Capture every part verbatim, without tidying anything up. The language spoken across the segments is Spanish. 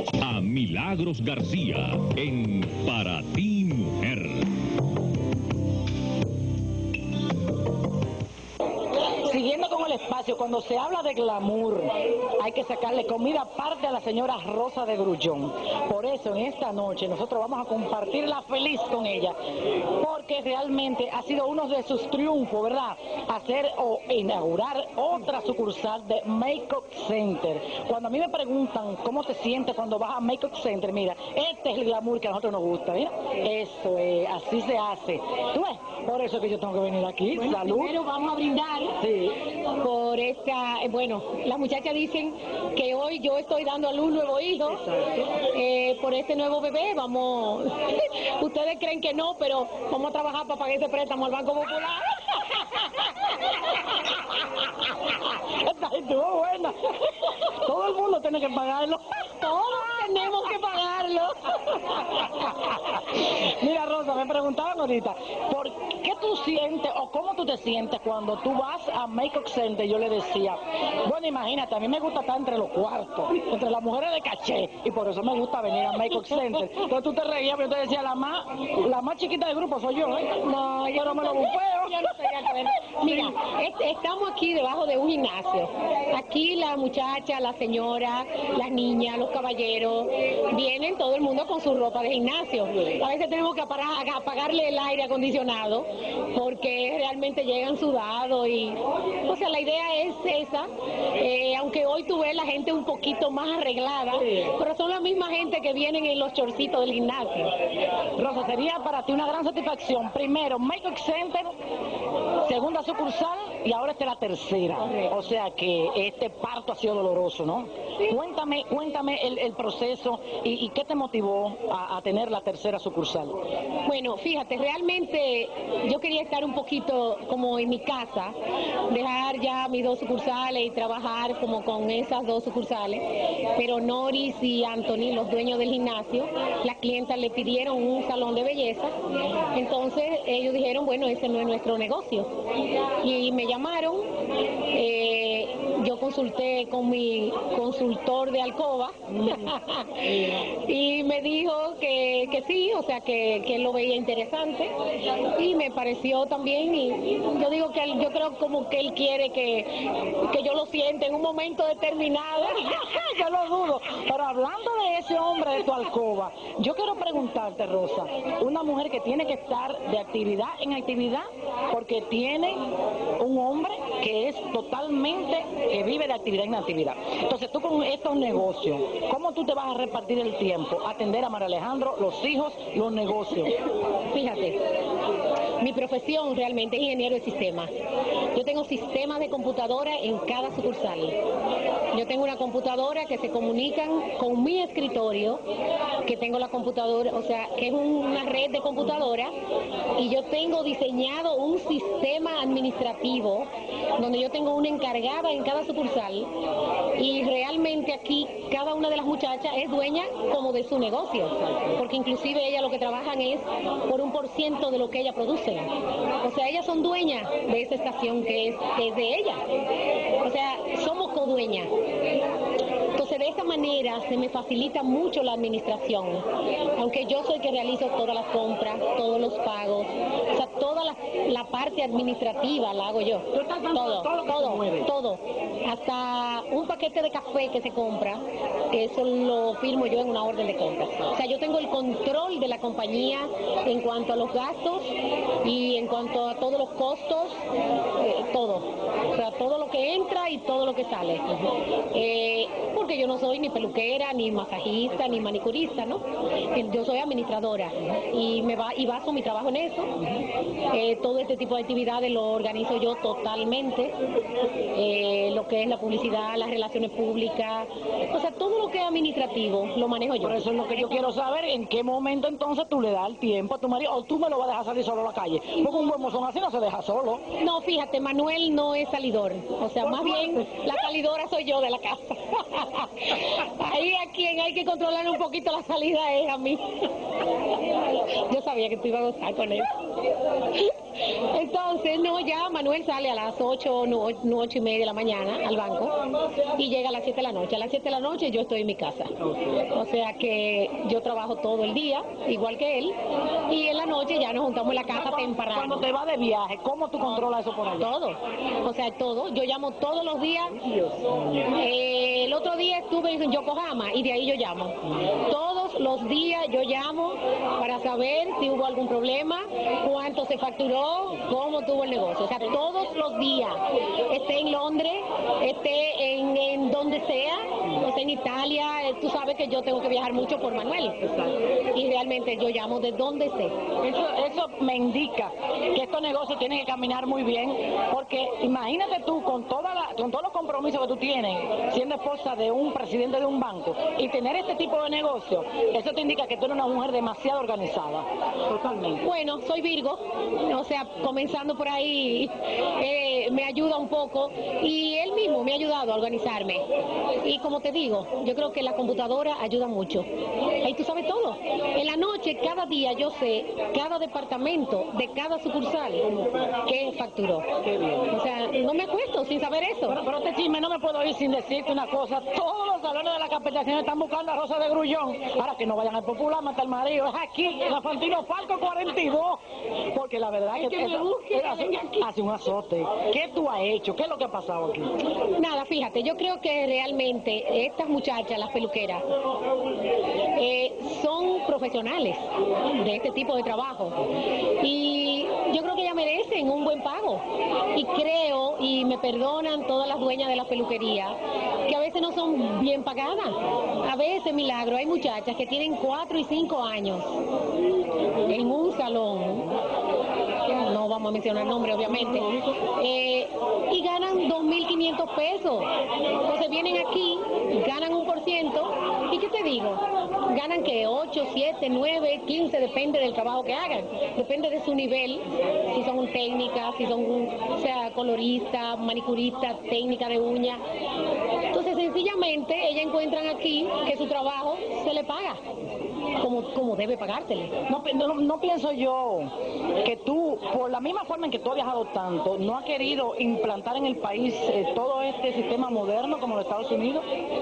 a Milagros García en Para Ti Mujer. Siguiendo con el espacio, cuando se habla de glamour, hay que sacarle comida aparte a la señora Rosa de Grullón. Por eso, en esta noche, nosotros vamos a compartirla feliz con ella, porque realmente ha sido uno de sus triunfos, ¿verdad? Hacer o inaugurar otra sucursal de Makeup Center. Cuando a mí me preguntan cómo te sientes cuando vas a Makeup Center, mira, este es el glamour que a nosotros nos gusta, ¿eh? Eso es, así se hace. ¿Tú ves? Por eso que yo tengo que venir aquí. Bueno, salud. Primero vamos a brindar. Sí. Por esta, eh, bueno, las muchachas dicen que hoy yo estoy dando a luz un nuevo hijo, eh, por este nuevo bebé, vamos, ustedes creen que no, pero vamos a trabajar para pagar ese préstamo al Banco Popular. Esta estuvo buena. Todo el mundo tiene que pagarlo. Todos tenemos que pagarlo. Mira, Rosa, me preguntaban ahorita, ¿por qué tú sientes o cómo tú te sientes cuando tú vas a Makeup Center? Yo le decía, bueno, imagínate, a mí me gusta estar entre los cuartos, entre las mujeres de caché, y por eso me gusta venir a Makeup Center. Entonces tú te reías, pero yo te decía, la más, la más chiquita del grupo soy yo, ¿eh? No, yo pero me lo bufeo. Yo no estoy de acuerdo. Mira, es- estamos aquí debajo de un gimnasio. Aquí la muchacha, la señora, las niñas, los caballeros, vienen todo el mundo con su ropa de gimnasio. A veces tenemos que apagar- apagarle el aire acondicionado porque realmente llegan sudados y, o sea, la idea es esa. Eh, aunque hoy tú ves la gente un poquito más arreglada, pero son la misma gente que vienen en los chorcitos del gimnasio. Rosa, sería para ti una gran satisfacción. Primero, Makeup Center, segunda sucursal y ahora esta es la tercera. O sea que este parto ha sido doloroso, ¿no? Cuéntame, cuéntame el, el proceso y, y qué te motivó a, a tener la tercera sucursal. Bueno, fíjate, realmente yo quería estar un poquito como en mi casa, dejar ya mis dos sucursales y trabajar como con esas dos sucursales, pero Noris y Anthony, los dueños del gimnasio, las clientas le pidieron un salón de belleza, entonces ellos dijeron, bueno, ese no es nuestro negocio, y me llamaron, eh, yo consulté con mi consultor de Alcoba, y me dijo que, que sí, o sea, que, que él lo veía interesante, y me pareció también, y yo digo que él, yo creo como que él quiere que, que yo lo sienta en un momento determinado. Yo lo dudo, pero hablando de ese hombre de tu alcoba, yo quiero preguntarte, Rosa, una mujer que tiene que estar de actividad en actividad porque tiene un hombre que es totalmente, que vive de actividad en actividad. Entonces tú con estos negocios, ¿cómo tú te vas a repartir el tiempo? Atender a María Alejandro, los hijos, los negocios. Fíjate, mi profesión realmente es ingeniero de sistemas. Yo tengo sistemas de computadora en cada sucursal. Yo tengo una computadora que se comunican con mi escritorio, que tengo la computadora, o sea, que es una red de computadoras, y yo tengo diseñado un sistema administrativo donde yo tengo una encargada en cada sucursal, y realmente aquí cada una de las muchachas es dueña como de su negocio, porque inclusive ellas lo que trabajan es por un por ciento de lo que ellas producen. O sea, ellas son dueñas de esa estación que es, que es de ellas. O sea, somos codueñas. Entonces, de esta manera se me facilita mucho la administración, aunque yo soy que realizo todas las compras, todos los pagos, o sea, toda la, la parte administrativa la hago yo. Todo, todo, todo, todo. Hasta un paquete de café que se compra, eso lo firmo yo en una orden de compra. O sea, yo tengo el control de la compañía en cuanto a los gastos y en cuanto a todos los costos, eh, todo. O sea, todo lo que entra y todo lo que sale. Eh, porque yo no soy ni peluquera, ni masajista, ni manicurista, ¿no? Yo soy administradora y me va y baso mi trabajo en eso. Eh, todo este tipo de actividades lo organizo yo totalmente. Eh, lo que es la publicidad, las relaciones públicas, o sea, todo lo que es administrativo lo manejo yo. Por eso es lo que yo quiero saber, en qué momento entonces tú le das el tiempo a tu marido, o tú me lo vas a dejar salir solo a la calle. Porque un buen mozón así no se deja solo. No, fíjate, Manuel no es salidor, o sea, más bien la salidora soy yo de la casa. Ahí a quien hay que controlar un poquito la salida es a mí. Yo sabía que tú ibas a gozar con eso. Entonces, no, ya Manuel sale a las ocho, no, no, ocho y media de la mañana al banco y llega a las siete de la noche. A las siete de la noche yo estoy en mi casa. O sea que yo trabajo todo el día, igual que él, y en la noche ya nos juntamos en la casa temprano. Cuando te vas de viaje, ¿cómo tú controlas eso por allá? Todo, o sea, todo. Yo llamo todos los días. Eh, el otro día estuve en Yokohama y de ahí yo llamo. Todos los días yo llamo para saber si hubo algún problema, cuánto se facturó, cómo tuvo el negocio. O sea, todos los días, esté en Londres, esté en, en donde sea, o sea, en Italia, eh, tú sabes que yo tengo que viajar mucho por Manuel. Y realmente yo llamo de donde esté. Eso, eso me indica que estos negocios tienen que caminar muy bien, porque imagínate tú con toda la, con todos los compromisos que tú tienes, siendo esposa de un presidente de un banco, y tener este tipo de negocio, eso te indica que tú eres una mujer demasiado organizada. Totalmente. Bueno, soy Virgo, o sea, comenzando por ahí, eh, me ayuda un poco, y él mismo me ha ayudado a organizarme. Y como te digo, yo creo que la computadora ayuda mucho. Ahí tú sabes todo. En la noche, cada día, yo sé, cada departamento de cada sucursal que facturó. Qué bien. O sea, no me acuesto sin saber eso. Pero, pero este chisme no me puedo ir sin decirte una cosa. Todos los salones de la capacitación están buscando a Rosa de Grullón. Ahora que no vayan al Popular, mata al marido. Es aquí, en la Fantino Falco cuarenta y dos. Porque la verdad es que, que me busquen, hace, hace un azote. ¿Qué tú has hecho? ¿Qué es lo que ha pasado aquí? Nada, fíjate, yo creo que realmente estas muchachas, las peluqueras, eh, son profesionales de este tipo de trabajo. Y yo creo que ellas merecen un buen pago. Y creo, y me perdonan todas las dueñas de la peluquería, que a veces no son bien pagadas. A veces, milagro, hay muchachas que tienen cuatro y cinco años en un salón, no vamos a mencionar nombre obviamente, eh, y ganan dos mil quinientos pesos. Entonces vienen aquí, ganan un por ciento, y ¿qué te digo? Ganan que ocho, siete, nueve, quince, depende del trabajo que hagan, depende de su nivel, si son técnicas, si son, o sea, coloristas, manicuristas, técnica de uñas. Entonces sencillamente ellas encuentran aquí que su trabajo se le paga como, como debe pagársele. No, no, no pienso yo que tú, por la misma forma en que tú has viajado tanto, no has querido implantar en el país eh, todo este sistema moderno como los Estados Unidos.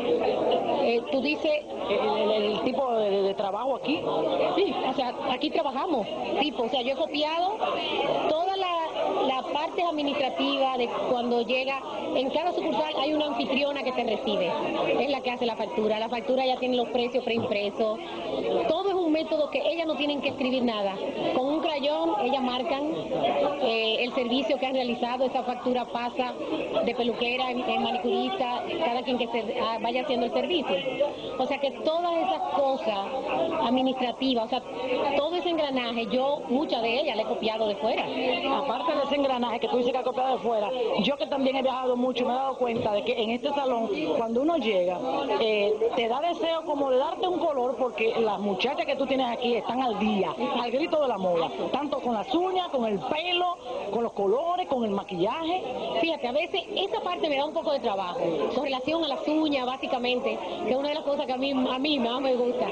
Eh, tú dices el, el, el tipo de, de trabajo aquí. Sí, o sea, aquí trabajamos, tipo, o sea, yo he copiado toda la, la parte administrativa de cuando llega, en cada sucursal hay una anfitriona que te recibe, es la que hace la factura, la factura ya tiene los precios preimpresos, todo es un método que ellas no tienen que escribir nada, con un crayón ellas marcan eh, el servicio que han realizado, esa factura pasa de peluquera en, en manicurista, cada quien que se, ah, vaya haciendo el servicio, o sea que todas esas cosas administrativas, o sea, todo ese engranaje, yo muchas de ellas le he copiado de fuera. Aparte de ese engranaje que tú dices que has copiado de fuera, yo que también he viajado mucho me he dado cuenta de que en este salón, cuando uno llega, eh, te da deseo como de darte un color, porque las muchachas que tú tienes aquí están al día, al grito de la moda, tanto con las uñas, con el pelo, con los colores, con el maquillaje. Fíjate, a veces esa parte me da un poco de trabajo, con relación a las uñas, básicamente, que es una de las cosas que a mí, a mí más me gusta,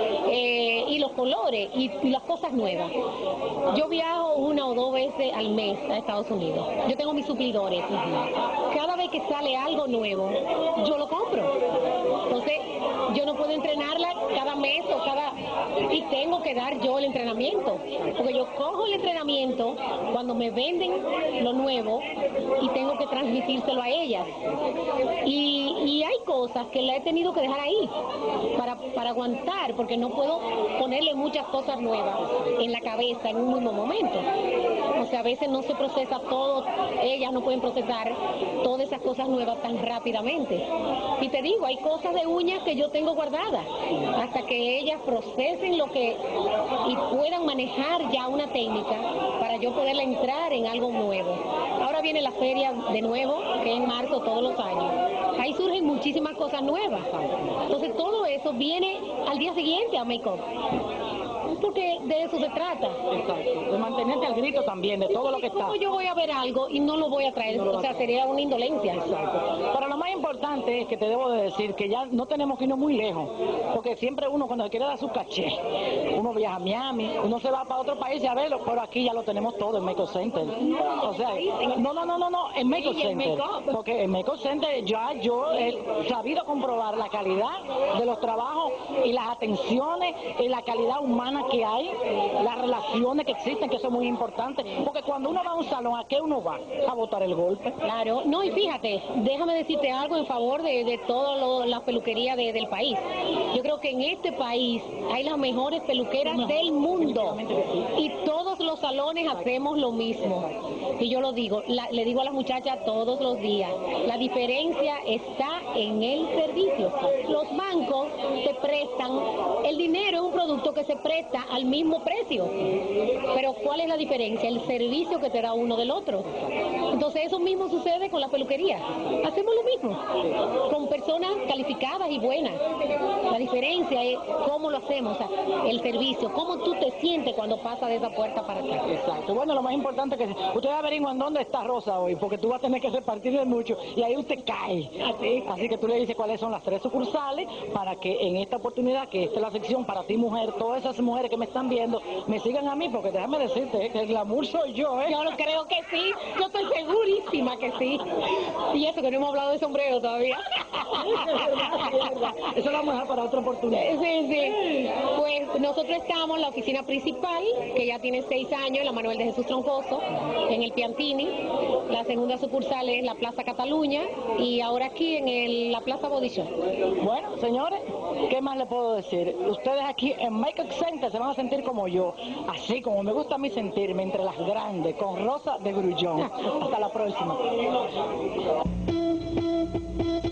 eh, y los colores, y, y las cosas nuevas. Yo viajo una o dos veces al mes a Estados Unidos. Yo tengo mis suplidores. Cada vez que sale algo nuevo, yo lo compro. Entonces, yo no puedo entrenarla cada mes o cada... Y tengo que dar yo el entrenamiento. Porque yo cojo el entrenamiento cuando me venden lo nuevo y tengo que transmitírselo a ellas. Y, y hay cosas que la he tenido que dejar ahí para, para aguantar, porque no puedo ponerle muchas cosas nuevas en la cabeza en un mismo momento. O sea, a veces no se procesa todo, ellas no pueden procesar todas esas cosas nuevas tan rápidamente. Y te digo, hay cosas de uñas que yo tengo guardadas hasta que ellas procesen lo que y puedan manejar ya una técnica para yo poderla entrar en algo nuevo. Ahora viene la feria de nuevo, que es en marzo todos los años. Ahí surgen muchísimas cosas nuevas. Entonces todo eso viene al día siguiente a Make Up. porque de eso se trata. Exacto, de mantenerte al grito también, de todo lo que está. ¿Cómo yo voy a ver algo y no lo voy a traer? No o sea, sería una indolencia. Exacto. Pero lo más importante es que te debo de decir que ya no tenemos que irnos muy lejos, porque siempre uno cuando quiere dar su caché, uno viaja a Miami, uno se va para otro país a verlo, pero aquí ya lo tenemos todo en Makeup Center. O sea, no, no, no, no, no, en Makeup Center, porque en Makeup Center ya yo he sabido comprobar la calidad de los trabajos y las atenciones y la calidad humana que hay, las relaciones que existen, que son muy importantes, porque cuando uno va a un salón, ¿a qué uno va? A botar el golpe. Claro, no, y fíjate, déjame decirte algo en favor de, de todas las peluquerías de, del país. Yo creo que en este país hay las mejores peluqueras no, del mundo y todos los salones hacemos lo mismo. Y yo lo digo, la, le digo a las muchachas todos los días, la diferencia está en el servicio. Los bancos te prestan, el dinero es un producto que se presta al mismo precio, pero ¿cuál es la diferencia? El servicio que te da uno del otro. Entonces eso mismo sucede con la peluquería. Hacemos lo mismo, con personas calificadas y buenas. La diferencia es cómo lo hacemos, o sea, el servicio, cómo tú te sientes cuando pasas de esa puerta para acá. Exacto. Bueno, lo más importante es que ustedes averiguan dónde está Rosa hoy, porque tú vas a tener que repartirle mucho y ahí usted cae. Así, Así que tú le dices cuáles son las tres sucursales para que en esta oportunidad, que esta es la sección para ti mujer, todas esas mujeres que me están viendo, me sigan a mí, porque déjame decirte eh, que el glamour soy yo, ¿eh? Yo lo creo que sí, yo estoy segurísima que sí. Y eso que no hemos hablado de sombrero todavía. Eso lo vamos a dejar para otra oportunidad. Sí, sí. Pues nosotros estamos en la oficina principal, que ya tiene seis años, en la Manuel de Jesús Troncoso, en el Piantini. La segunda sucursal es la Plaza Cataluña y ahora aquí en el, la Plaza Body Shop. Bueno, señores, ¿qué más les puedo decir? Ustedes aquí en Makeup Center se van a sentir como yo, así como me gusta a mí sentirme entre las grandes, con Rosa de Grullón. Hasta la próxima.